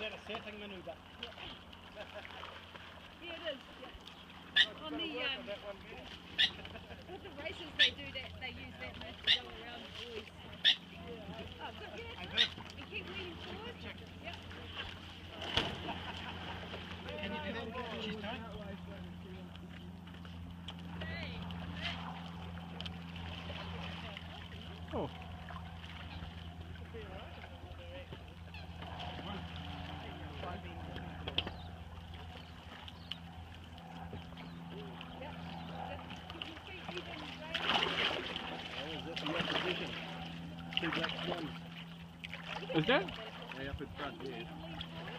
that a setting manoeuvre? Yeah, it is. Yeah. On the with the races they do that, they use that move to go around the boys. Oh, good. Yeah, I that's did. right. And keep leaning forward. Yep. Can you do that again? She's done. Oh. Is that? Way up in front there.